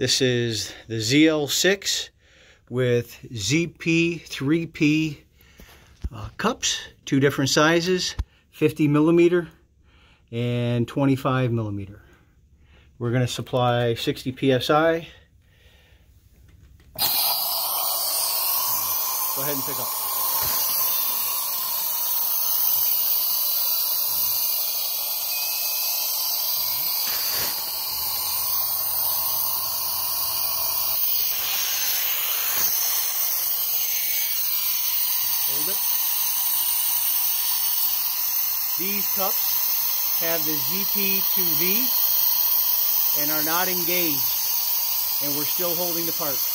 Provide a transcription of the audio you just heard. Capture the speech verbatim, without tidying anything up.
This is the Z L six with Z P three P uh, cups, two different sizes, fifty millimeter and twenty-five millimeter. We're going to supply sixty P S I. Go ahead and pick up. Hold it. These cups have the Z P two V and are not engaged, and we're still holding the part.